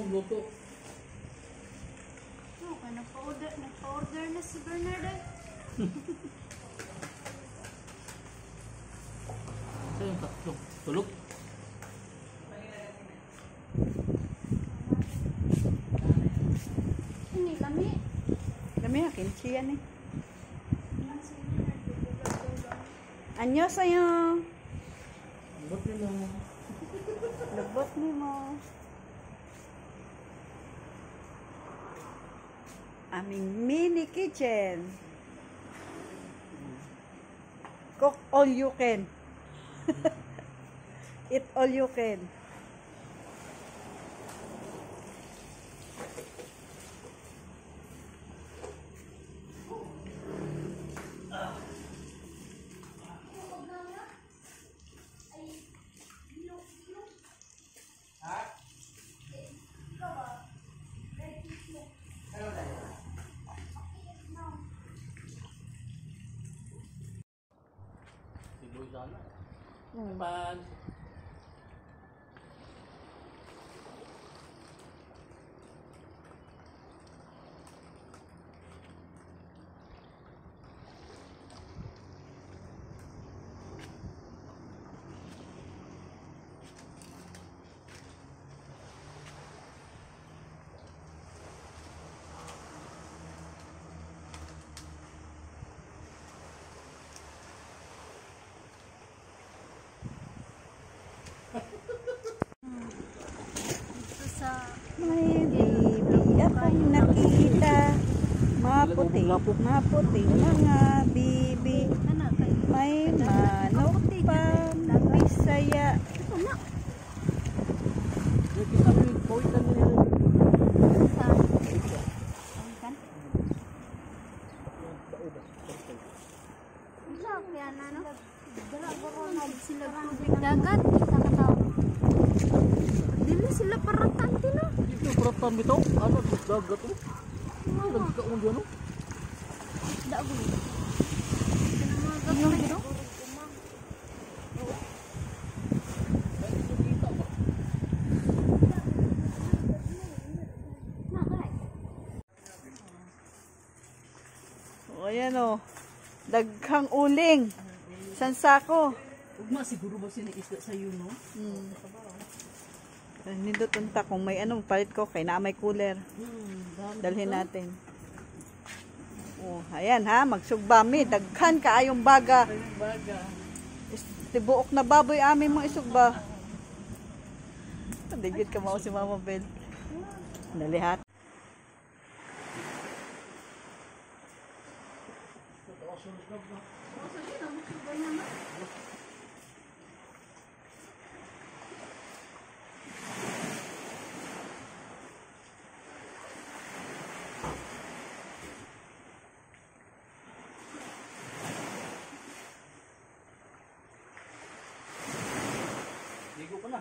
luto. Okay, nagpa-order na si Bernard eh. Ito yung tatlo. Tulog. Ini, lami. Lami na, kimchi yan eh. Anyo sa'yo. Lubot nyo mo. Lubot ni mo. Aming mini kitchen. Cook all you can. Eat all you can. Siboy sana. Pan. May bibi akong nakita. Maputi mga bibi. May manok pa Bisaya. Kita may pawitan nyo. Dagat, dili sila paratante na. Ito peratan bitaw. Ano dagat to? Ano ka mo diyan no? Dago. Yung gino? O ayan o. Daghang uling. Sansako. Ugma siguro ba sinisda sa iyo no? Nindot unta kung may ano, palit ko kay na may cooler. Dalhin natin. Oh, ayan ha, magsugbami. Daghan kaayong baga. Tibuok na baboy amin mga isugba. Digit ka mo si Mama Bel. Dalihat. Ligo ka na.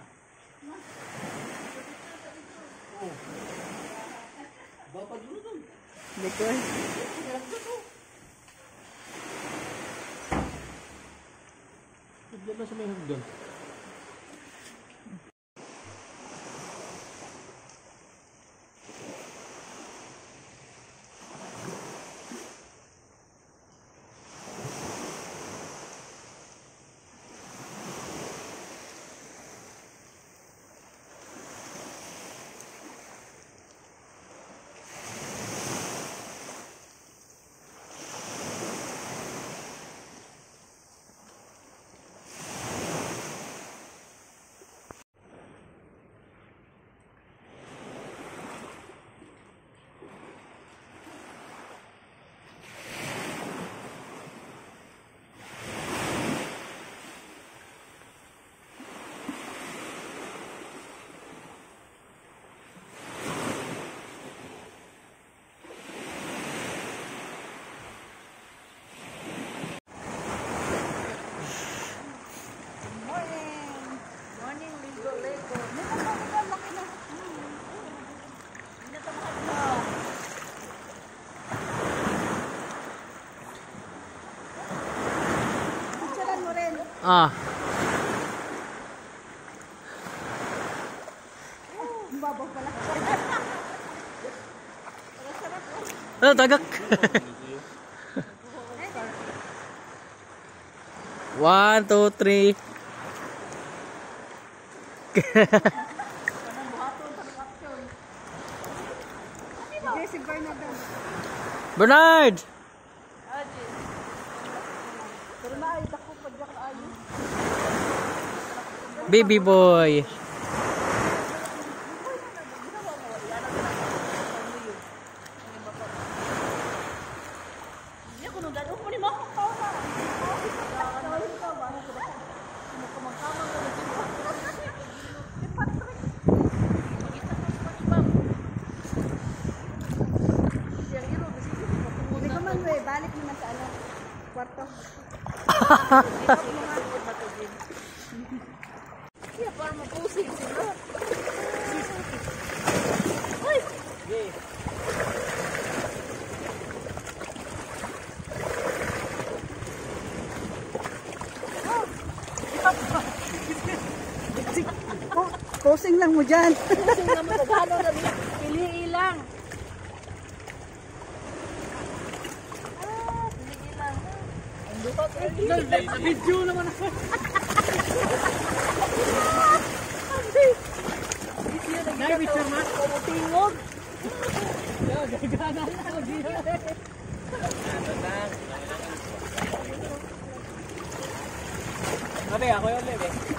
Oh. Bapa dulu dun. Likod. Diyan na sa may hagdan. Ah. Babaw pala. Ano, tagak? 1, 2, 3. Sige, si Bernard. Bernard! Baby boy. Hindi ko man, we. Balik mo na sa ano. Kwarto. Siya, parang mapusing sila. Uy! Posing lang mo dyan. Pusing naman, naghalo na rin. Pili lang. Video naman ako. Nag-picture ma? Tingog. Gagana na. Sabi ako yung live eh.